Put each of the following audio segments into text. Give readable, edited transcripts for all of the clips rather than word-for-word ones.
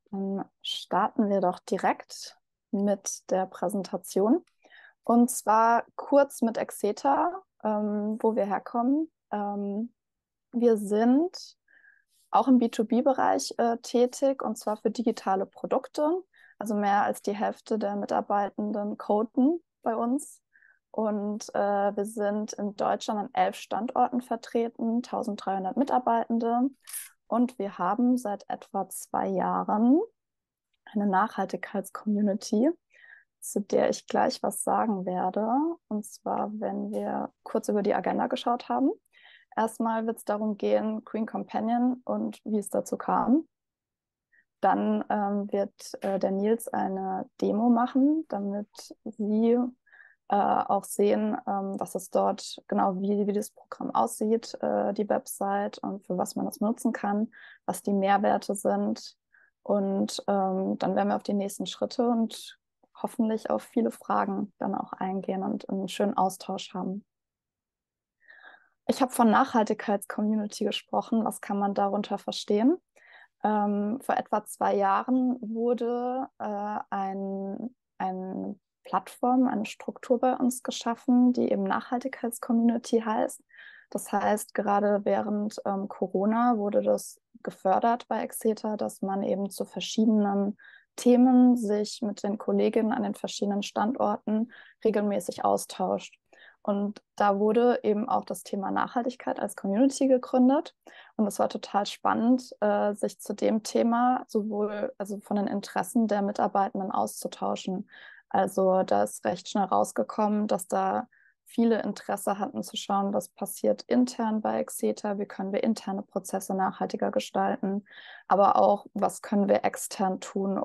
Dann starten wir doch direkt mit der Präsentation. Und zwar kurz mit Exeter, wo wir herkommen. Wir sind auch im B2B-Bereich tätig, und zwar für digitale Produkte. Also mehr als die Hälfte der Mitarbeitenden coden bei uns. Und wir sind in Deutschland an 11 Standorten vertreten, 1300 Mitarbeitende. Und wir haben seit etwa 2 Jahren eine Nachhaltigkeits-Community, zu der ich gleich was sagen werde. Und zwar, wenn wir kurz über die Agenda geschaut haben. Erstmal wird es darum gehen, Green Companion und wie es dazu kam. Dann wird der Nils eine Demo machen, damit Sie auch sehen, was es dort genau, wie das Programm aussieht, die Website und für was man das nutzen kann, was die Mehrwerte sind. Und dann werden wir auf die nächsten Schritte und hoffentlich auf viele Fragen dann auch eingehen und einen schönen Austausch haben. Ich habe von Nachhaltigkeits-Community gesprochen. Was kann man darunter verstehen? Vor etwa 2 Jahren wurde eine Plattform, eine Struktur bei uns geschaffen, die eben Nachhaltigkeits-Community heißt. Das heißt, gerade während Corona wurde das gefördert bei Exeter, dass man eben zu verschiedenen Themen sich mit den Kolleginnen an den verschiedenen Standorten regelmäßig austauscht. Und da wurde eben auch das Thema Nachhaltigkeit als Community gegründet. Und es war total spannend, sich zu dem Thema sowohl, also von den Interessen der Mitarbeitenden auszutauschen. Also da ist recht schnell rausgekommen, dass da viele Interesse hatten zu schauen, was passiert intern bei Exeter, wie können wir interne Prozesse nachhaltiger gestalten, aber auch, was können wir extern tun,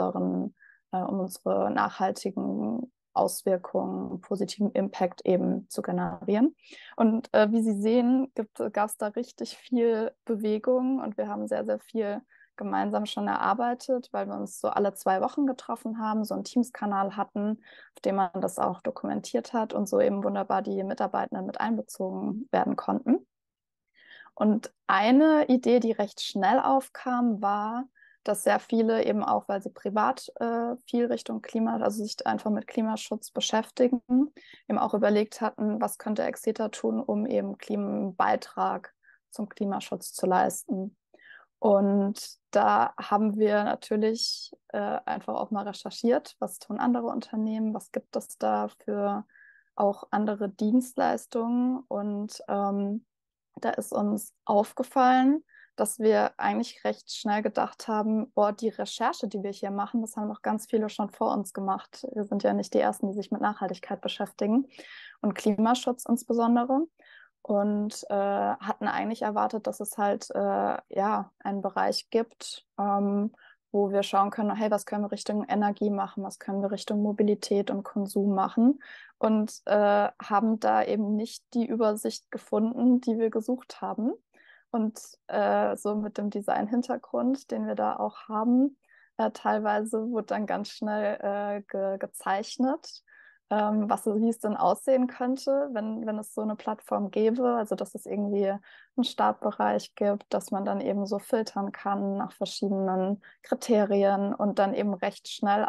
um unsere nachhaltigen Auswirkungen, positiven Impact eben zu generieren. Und wie Sie sehen, gab es da richtig viel Bewegung und wir haben sehr, sehr viel gemeinsam schon erarbeitet, weil wir uns so alle 2 Wochen getroffen haben, so einen Teams-Kanal hatten, auf dem man das auch dokumentiert hat und so eben wunderbar die Mitarbeitenden mit einbezogen werden konnten. Und eine Idee, die recht schnell aufkam, war, dass sehr viele eben auch, weil sie privat viel Richtung Klima, also sich einfach mit Klimaschutz beschäftigen, eben auch überlegt hatten, was könnte Exeter tun, um eben einen Beitrag zum Klimaschutz zu leisten. Und da haben wir natürlich einfach auch mal recherchiert, was tun andere Unternehmen, was gibt es da für auch andere Dienstleistungen. Und da ist uns aufgefallen, dass wir eigentlich recht schnell gedacht haben, boah, die Recherche, die wir hier machen, das haben noch ganz viele schon vor uns gemacht. Wir sind ja nicht die Ersten, die sich mit Nachhaltigkeit beschäftigen und Klimaschutz insbesondere. Und hatten eigentlich erwartet, dass es halt ja einen Bereich gibt, wo wir schauen können, hey, was können wir Richtung Energie machen, was können wir Richtung Mobilität und Konsum machen und haben da eben nicht die Übersicht gefunden, die wir gesucht haben. Und so mit dem Design-Hintergrund, den wir da auch haben, teilweise wurde dann ganz schnell gezeichnet, wie es denn aussehen könnte, wenn es so eine Plattform gäbe. Also dass es irgendwie einen Startbereich gibt, dass man dann eben so filtern kann nach verschiedenen Kriterien und dann eben recht schnell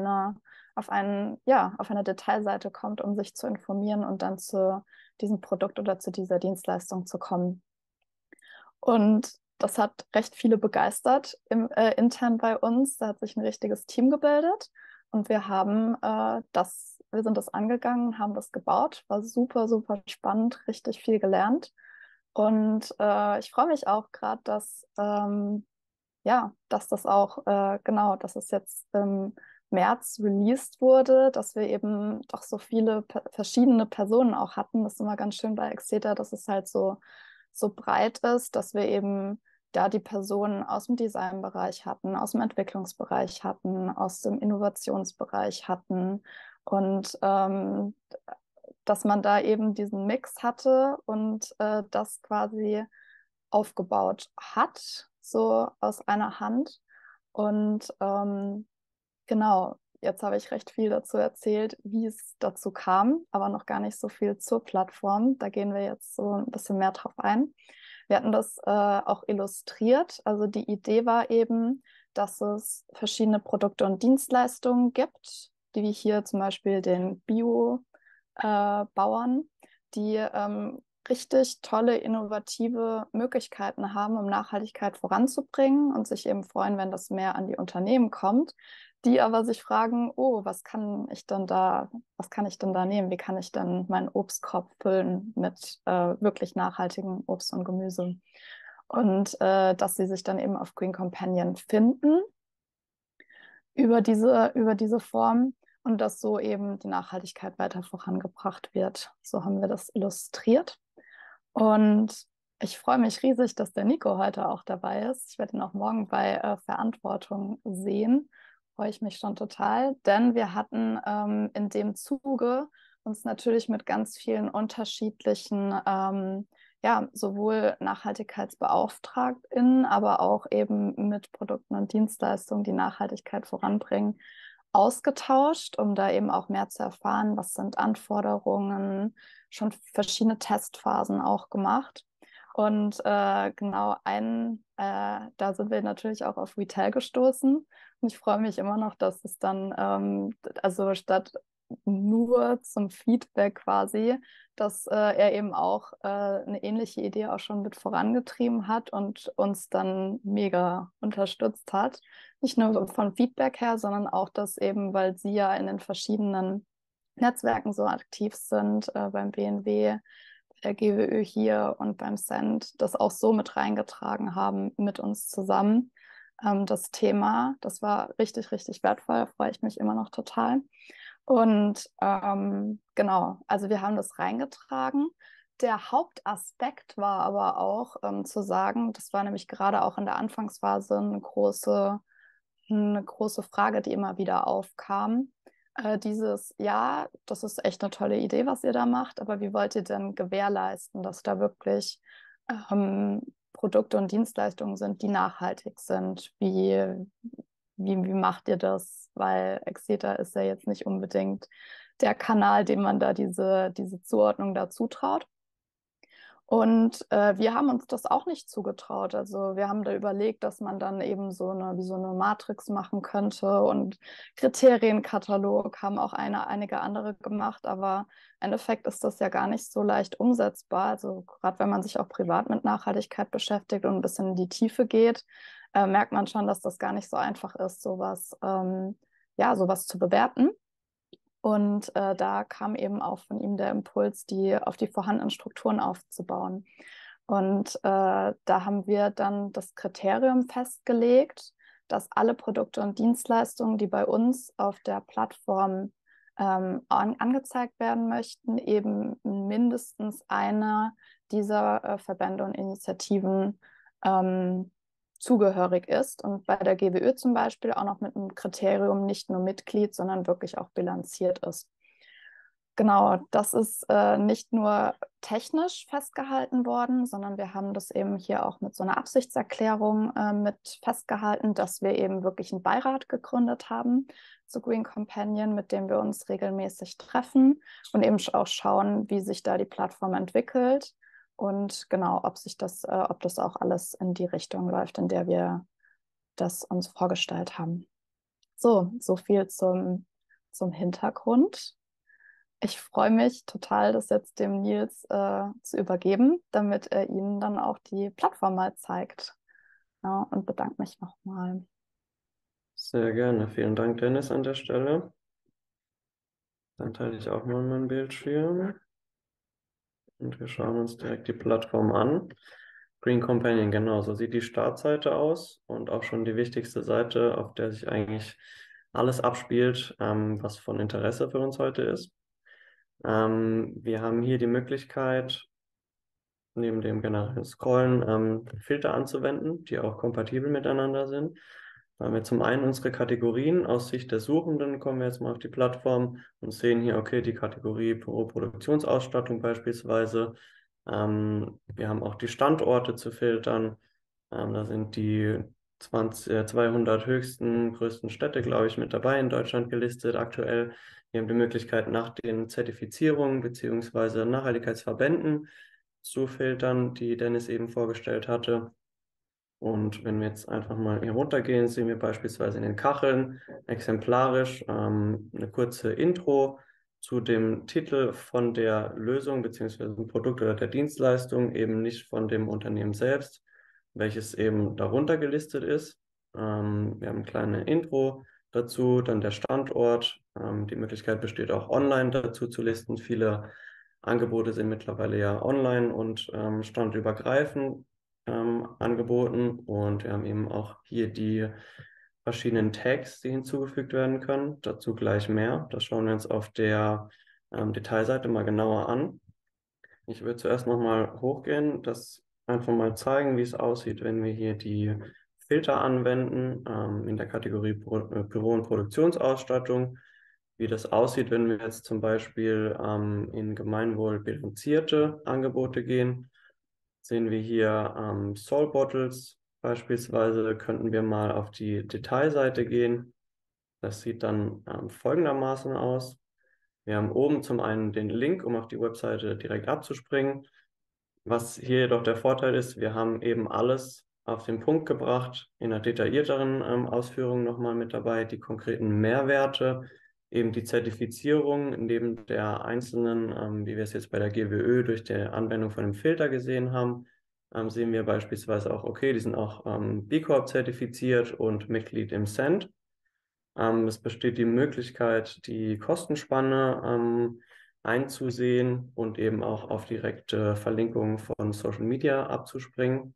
auf eine Detailseite kommt, um sich zu informieren und dann zu diesem Produkt oder zu dieser Dienstleistung zu kommen. Und das hat recht viele begeistert intern bei uns. Da hat sich ein richtiges Team gebildet und wir sind das angegangen, haben das gebaut. War super, super spannend, richtig viel gelernt. Und ich freue mich auch gerade, dass das auch, genau, dass es jetzt im März released wurde, dass wir eben doch so viele verschiedene Personen auch hatten. Das ist immer ganz schön bei Exeter, dass es halt so breit ist, dass wir eben da die Personen aus dem Designbereich hatten, aus dem Entwicklungsbereich hatten, aus dem Innovationsbereich hatten und dass man da eben diesen Mix hatte und das quasi aufgebaut hat, so aus einer Hand. Und genau, jetzt habe ich recht viel dazu erzählt, wie es dazu kam, aber noch gar nicht so viel zur Plattform. Da gehen wir jetzt so ein bisschen mehr drauf ein. Wir hatten das auch illustriert. Also die Idee war eben, dass es verschiedene Produkte und Dienstleistungen gibt, die wie hier zum Beispiel den Bio-Bauern, die richtig tolle, innovative Möglichkeiten haben, um Nachhaltigkeit voranzubringen und sich eben freuen, wenn das mehr an die Unternehmen kommt, die aber sich fragen, oh, was kann ich denn da nehmen? Wie kann ich denn meinen Obstkorb füllen mit wirklich nachhaltigem Obst und Gemüse? Und dass sie sich dann eben auf Green Companion finden über diese Form und dass so eben die Nachhaltigkeit weiter vorangebracht wird. So haben wir das illustriert. Und ich freue mich riesig, dass der Nico heute auch dabei ist. Ich werde ihn auch morgen bei Verantwortung sehen. Freue ich mich schon total, denn wir hatten in dem Zuge uns natürlich mit ganz vielen unterschiedlichen, ja, sowohl NachhaltigkeitsbeauftragtInnen, aber auch eben mit Produkten und Dienstleistungen, die Nachhaltigkeit voranbringen, ausgetauscht, um da eben auch mehr zu erfahren, was sind Anforderungen, schon verschiedene Testphasen auch gemacht. Und genau da sind wir natürlich auch auf Retail gestoßen. Und ich freue mich immer noch, dass es dann, also statt nur zum Feedback quasi, dass er eben auch eine ähnliche Idee auch schon mit vorangetrieben hat und uns dann mega unterstützt hat. Nicht nur von Feedback her, sondern auch das eben, weil sie ja in den verschiedenen Netzwerken so aktiv sind, beim BNW, der GWÖ hier und beim Cent, das auch so mit reingetragen haben mit uns zusammen. Das Thema, das war richtig, richtig wertvoll, da freue ich mich immer noch total. Und genau, also wir haben das reingetragen. Der Hauptaspekt war aber auch zu sagen, das war nämlich gerade auch in der Anfangsphase eine große Frage, die immer wieder aufkam. Ja, das ist echt eine tolle Idee, was ihr da macht, aber wie wollt ihr denn gewährleisten, dass da wirklich Produkte und Dienstleistungen sind, die nachhaltig sind? Wie macht ihr das? Weil Exeter ist ja jetzt nicht unbedingt der Kanal, dem man da diese Zuordnung da zutraut. Und wir haben uns das auch nicht zugetraut. Also wir haben da überlegt, dass man dann eben wie so eine Matrix machen könnte und Kriterienkatalog haben auch einige andere gemacht, aber im Endeffekt ist das ja gar nicht so leicht umsetzbar. Also gerade wenn man sich auch privat mit Nachhaltigkeit beschäftigt und ein bisschen in die Tiefe geht, merkt man schon, dass das gar nicht so einfach ist, sowas zu bewerten. Und da kam eben auch von ihm der Impuls, auf die vorhandenen Strukturen aufzubauen. Und da haben wir dann das Kriterium festgelegt, dass alle Produkte und Dienstleistungen, die bei uns auf der Plattform angezeigt werden möchten, eben mindestens einer dieser Verbände und Initiativen zugehörig ist und bei der GWÖ zum Beispiel auch noch mit einem Kriterium nicht nur Mitglied, sondern wirklich auch bilanziert ist. Genau, das ist nicht nur technisch festgehalten worden, sondern wir haben das eben hier auch mit so einer Absichtserklärung mit festgehalten, dass wir eben wirklich einen Beirat gegründet haben zu Green Companion, mit dem wir uns regelmäßig treffen und eben auch schauen, wie sich da die Plattform entwickelt und genau, ob das auch alles in die Richtung läuft, in der wir das uns vorgestellt haben. So viel zum Hintergrund. Ich freue mich total, das jetzt dem Nils zu übergeben, damit er Ihnen dann auch die Plattform mal zeigt. Ja, und bedanke mich nochmal. Sehr gerne. Vielen Dank, Dennis, an der Stelle. Dann teile ich auch mal meinen Bildschirm und wir schauen uns direkt die Plattform an. Green Companion, genau, so sieht die Startseite aus und auch schon die wichtigste Seite, auf der sich eigentlich alles abspielt, was von Interesse für uns heute ist. Wir haben hier die Möglichkeit, neben dem generellen Scrollen, Filter anzuwenden, die auch kompatibel miteinander sind. Da haben wir zum einen unsere Kategorien. Aus Sicht der Suchenden kommen wir jetzt mal auf die Plattform und sehen hier, okay, die Kategorie Produktionsausstattung beispielsweise. Wir haben auch die Standorte zu filtern. Da sind die 200 größten Städte, glaube ich, mit dabei in Deutschland gelistet aktuell. Wir haben die Möglichkeit, nach den Zertifizierungen beziehungsweise Nachhaltigkeitsverbänden zu filtern, die Dennis eben vorgestellt hatte. Und wenn wir jetzt einfach mal hier runtergehen, sehen wir beispielsweise in den Kacheln exemplarisch eine kurze Intro zu dem Titel von der Lösung beziehungsweise dem Produkt oder der Dienstleistung, eben nicht von dem Unternehmen selbst, welches eben darunter gelistet ist. Wir haben eine kleine Intro dazu, dann der Standort. Die Möglichkeit besteht auch online dazu zu listen. Viele Angebote sind mittlerweile ja online und standübergreifend angeboten, und wir haben eben auch hier die verschiedenen Tags, die hinzugefügt werden können. Dazu gleich mehr. Das schauen wir uns auf der Detailseite mal genauer an. Ich würde zuerst nochmal hochgehen, das einfach mal zeigen, wie es aussieht, wenn wir hier die Filter anwenden in der Kategorie Büro- und Produktionsausstattung. Wie das aussieht, wenn wir jetzt zum Beispiel in gemeinwohlbilanzierte Angebote gehen, sehen wir hier Soul Bottles beispielsweise. Könnten wir mal auf die Detailseite gehen. Das sieht dann folgendermaßen aus. Wir haben oben zum einen den Link, um auf die Webseite direkt abzuspringen. Was hier jedoch der Vorteil ist, wir haben eben alles auf den Punkt gebracht, in einer detaillierteren Ausführung nochmal mit dabei, die konkreten Mehrwerte, eben die Zertifizierung neben der einzelnen, wie wir es jetzt bei der GWÖ durch die Anwendung von dem Filter gesehen haben, sehen wir beispielsweise auch, okay, die sind auch B Corp zertifiziert und Mitglied im CENT. Es besteht die Möglichkeit, die Kostenspanne einzusehen und eben auch auf direkte Verlinkungen von Social Media abzuspringen.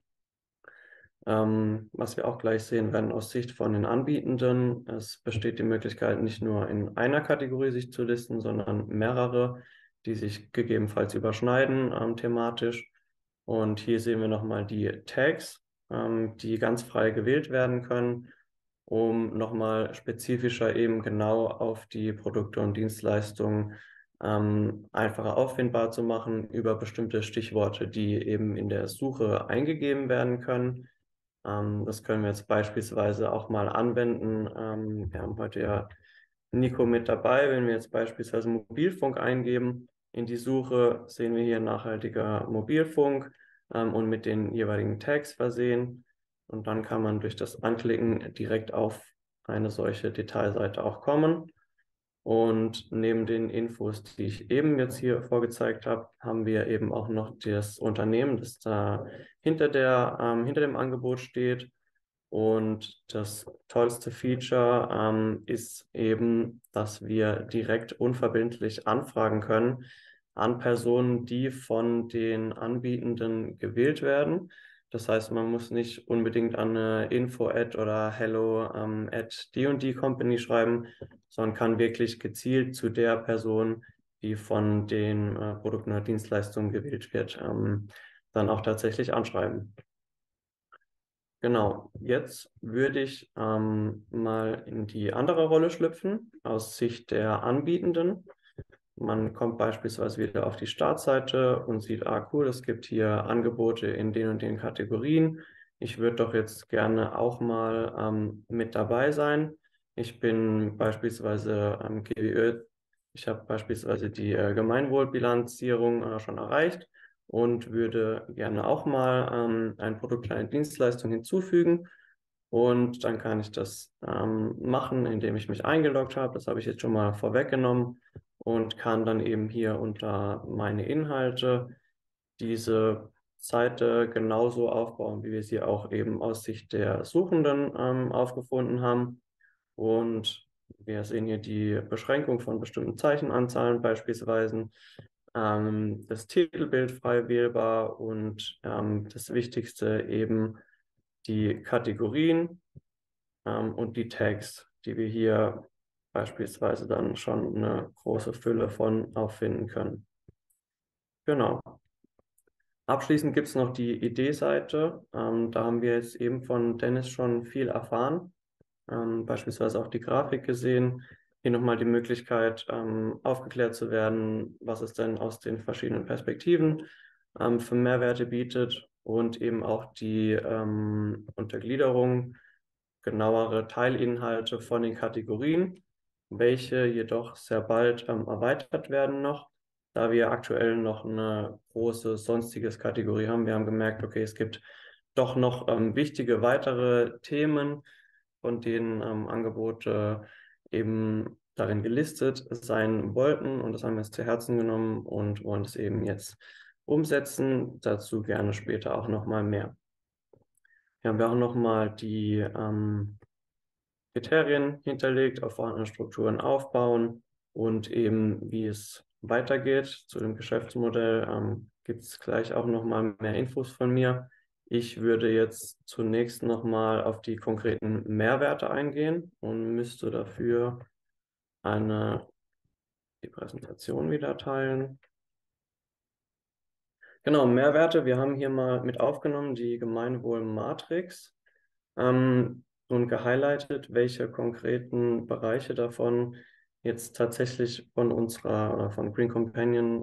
Was wir auch gleich sehen werden aus Sicht von den Anbietenden: Es besteht die Möglichkeit, nicht nur in einer Kategorie sich zu listen, sondern mehrere, die sich gegebenenfalls überschneiden thematisch. Und hier sehen wir nochmal die Tags, die ganz frei gewählt werden können, um nochmal spezifischer eben genau auf die Produkte und Dienstleistungen einfacher auffindbar zu machen über bestimmte Stichworte, die eben in der Suche eingegeben werden können. Das können wir jetzt beispielsweise auch mal anwenden. Wir haben heute ja Nico mit dabei. Wenn wir jetzt beispielsweise Mobilfunk eingeben in die Suche, sehen wir hier nachhaltiger Mobilfunk und mit den jeweiligen Tags versehen. Und dann kann man durch das Anklicken direkt auf eine solche Detailseite auch kommen. Und neben den Infos, die ich eben jetzt hier vorgezeigt habe, haben wir eben auch noch das Unternehmen, das da hinter dem Angebot steht. Und das tollste Feature ist eben, dass wir direkt unverbindlich anfragen können an Personen, die von den Anbietenden gewählt werden. Das heißt, man muss nicht unbedingt an eine Info-Ad oder Hello at die und die Company schreiben, sondern kann wirklich gezielt zu der Person, die von den Produkten oder Dienstleistungen gewählt wird, dann auch tatsächlich anschreiben. Genau, jetzt würde ich mal in die andere Rolle schlüpfen, aus Sicht der Anbietenden. Man kommt beispielsweise wieder auf die Startseite und sieht, ah cool, es gibt hier Angebote in den und den Kategorien. Ich würde doch jetzt gerne auch mal mit dabei sein. Ich bin beispielsweise am GWÖ. Ich habe beispielsweise die Gemeinwohlbilanzierung schon erreicht und würde gerne auch mal ein Produkt, eine Dienstleistung hinzufügen. Und dann kann ich das machen, indem ich mich eingeloggt habe. Das habe ich jetzt schon mal vorweggenommen und kann dann eben hier unter meine Inhalte diese Seite genauso aufbauen, wie wir sie auch eben aus Sicht der Suchenden aufgefunden haben. Und wir sehen hier die Beschränkung von bestimmten Zeichenanzahlen beispielsweise, das Titelbild frei wählbar und das Wichtigste eben die Kategorien und die Tags, die wir hier beispielsweise dann schon eine große Fülle von auffinden können. Genau. Abschließend gibt es noch die Idee-Seite. Da haben wir jetzt eben von Dennis schon viel erfahren, beispielsweise auch die Grafik gesehen. Hier nochmal die Möglichkeit, aufgeklärt zu werden, was es denn aus den verschiedenen Perspektiven für Mehrwerte bietet, und eben auch die Untergliederung, genauere Teilinhalte von den Kategorien, welche jedoch sehr bald erweitert werden noch, da wir aktuell noch eine große sonstiges Kategorie haben. Wir haben gemerkt, okay, es gibt doch noch wichtige weitere Themen, von denen Angebote eben darin gelistet sein wollten. Und das haben wir uns zu Herzen genommen und wollen es eben jetzt umsetzen. Dazu gerne später auch nochmal mehr. Hier haben wir auch nochmal die Kriterien hinterlegt, auf vorhandenen Strukturen aufbauen und eben wie es weitergeht. Zu dem Geschäftsmodell gibt es gleich auch nochmal mehr Infos von mir. Ich würde jetzt zunächst nochmal auf die konkreten Mehrwerte eingehen und müsste dafür die Präsentation wieder teilen. Genau, Mehrwerte. Wir haben hier mal mit aufgenommen die Gemeinwohl-Matrix und gehighlightet, welche konkreten Bereiche davon jetzt tatsächlich von von Green Companion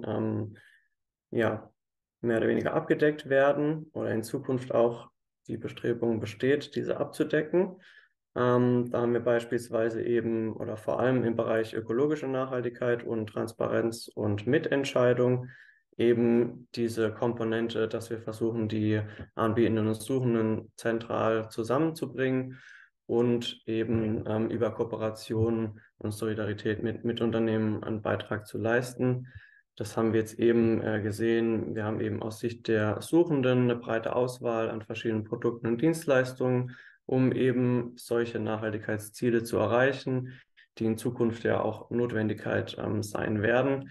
ja, mehr oder weniger abgedeckt werden oder in Zukunft auch die Bestrebung besteht, diese abzudecken. Da haben wir beispielsweise eben oder vor allem im Bereich ökologische Nachhaltigkeit und Transparenz und Mitentscheidung eben diese Komponente, dass wir versuchen, die Anbietenden und Suchenden zentral zusammenzubringen und eben über Kooperation und Solidarität mit Unternehmen einen Beitrag zu leisten. Das haben wir jetzt eben gesehen. Wir haben eben aus Sicht der Suchenden eine breite Auswahl an verschiedenen Produkten und Dienstleistungen, um eben solche Nachhaltigkeitsziele zu erreichen, die in Zukunft ja auch Notwendigkeit sein werden.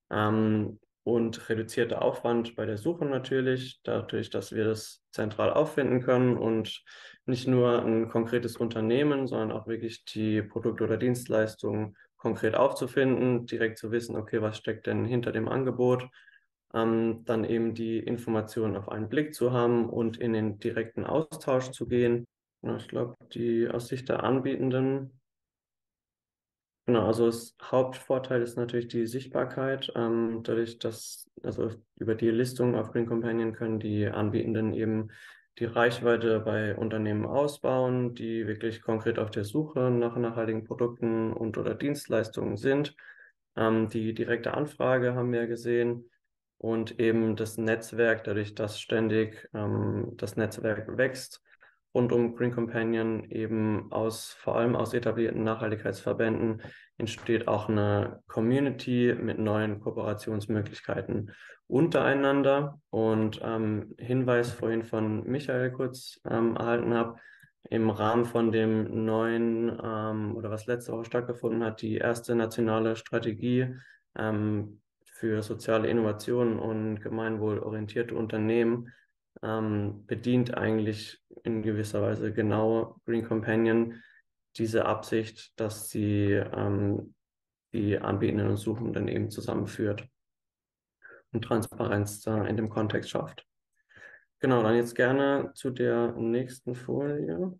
Und reduzierter Aufwand bei der Suche natürlich, dadurch, dass wir das zentral auffinden können und nicht nur ein konkretes Unternehmen, sondern auch wirklich die Produkte oder Dienstleistungen konkret aufzufinden, direkt zu wissen, okay, was steckt denn hinter dem Angebot, dann eben die Informationen auf einen Blick zu haben und in den direkten Austausch zu gehen. Ja, ich glaube, die aus Sicht der Anbietenden. Genau, also das Hauptvorteil ist natürlich die Sichtbarkeit. Dadurch, dass, also über die Listung auf Green Companion können die Anbietenden eben die Reichweite bei Unternehmen ausbauen, die wirklich konkret auf der Suche nach nachhaltigen Produkten und oder Dienstleistungen sind. Die direkte Anfrage haben wir gesehen und eben das Netzwerk, dadurch, dass ständig das Netzwerk wächst rund um Green Companion eben vor allem aus etablierten Nachhaltigkeitsverbänden entsteht auch eine Community mit neuen Kooperationsmöglichkeiten untereinander. Und Hinweis vorhin von Michael kurz erhalten habe, im Rahmen von dem neuen oder was letzte Woche stattgefunden hat, die erste nationale Strategie für soziale Innovationen und gemeinwohlorientierte Unternehmen bedient eigentlich in gewisser Weise genau Green Companion diese Absicht, dass sie die Anbietenden und Suchenden eben zusammenführt und Transparenz in dem Kontext schafft. Genau, dann jetzt gerne zu der nächsten Folie.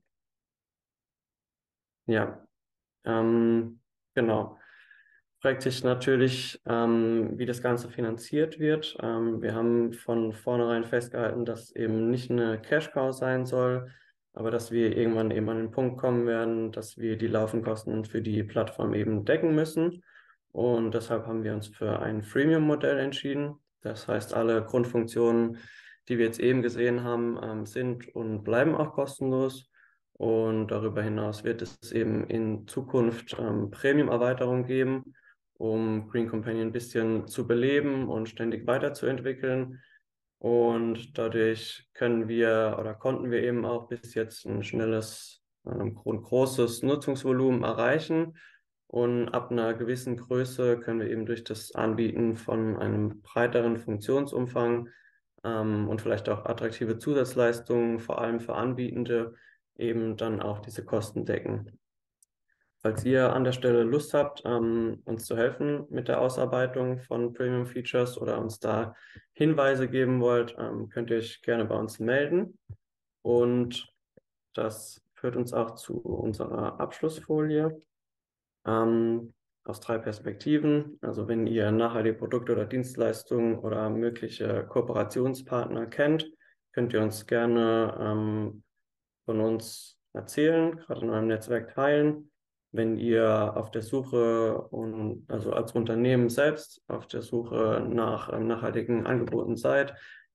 Ja, genau. Fragt sich natürlich, wie das Ganze finanziert wird. Wir haben von vornherein festgehalten, dass eben nicht eine Cash-Cow sein soll, aber dass wir irgendwann eben an den Punkt kommen werden, dass wir die Laufenkosten für die Plattform eben decken müssen. Und deshalb haben wir uns für ein Freemium-Modell entschieden. Das heißt, alle Grundfunktionen, die wir jetzt eben gesehen haben, sind und bleiben auch kostenlos. Und darüber hinaus wird es eben in Zukunft Premium-Erweiterungen geben, um Green Companion ein bisschen zu beleben und ständig weiterzuentwickeln. Und dadurch können wir oder konnten wir eben auch bis jetzt ein schnelles und großes Nutzungsvolumen erreichen. Und ab einer gewissen Größe können wir eben durch das Anbieten von einem breiteren Funktionsumfang und vielleicht auch attraktive Zusatzleistungen, vor allem für Anbietende, eben dann auch diese Kosten decken. Falls ihr an der Stelle Lust habt, uns zu helfen mit der Ausarbeitung von Premium Features oder uns da Hinweise geben wollt, könnt ihr euch gerne bei uns melden. Und das führt uns auch zu unserer Abschlussfolie aus 3 Perspektiven. Also wenn ihr nachhaltige Produkte oder Dienstleistungen oder mögliche Kooperationspartner kennt, könnt ihr uns gerne von uns erzählen, gerade in eurem Netzwerk teilen. Wenn ihr auf der Suche also als Unternehmen selbst auf der Suche nach nachhaltigen Angeboten seid,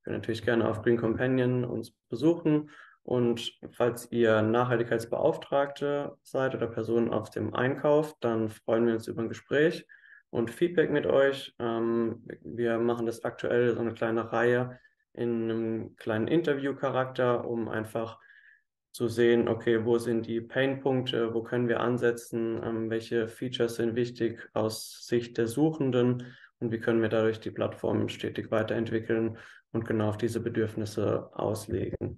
könnt natürlich gerne auf Green Companion uns besuchen. Und falls ihr Nachhaltigkeitsbeauftragte seid oder Personen auf dem Einkauf, dann freuen wir uns über ein Gespräch und Feedback mit euch. Wir machen das aktuell so eine kleine Reihe in einem kleinen Interviewcharakter, um einfach zu sehen, okay, wo sind die Painpunkte, wo können wir ansetzen, welche Features sind wichtig aus Sicht der Suchenden und wie können wir dadurch die Plattform stetig weiterentwickeln und genau auf diese Bedürfnisse auslegen.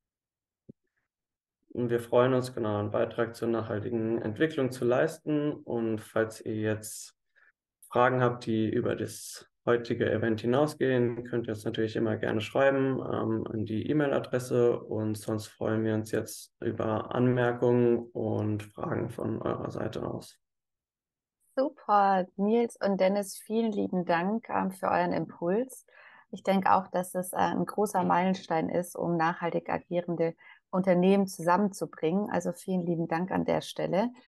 Und wir freuen uns, genau einen Beitrag zur nachhaltigen Entwicklung zu leisten. Und falls ihr jetzt Fragen habt, die über das heutige Event hinausgehen, könnt ihr uns natürlich immer gerne schreiben an die E-Mail-Adresse und sonst freuen wir uns jetzt über Anmerkungen und Fragen von eurer Seite aus. Super, Nils und Dennis, vielen lieben Dank für euren Impuls. Ich denke auch, dass es ein großer Meilenstein ist, um nachhaltig agierende Unternehmen zusammenzubringen. Also vielen lieben Dank an der Stelle.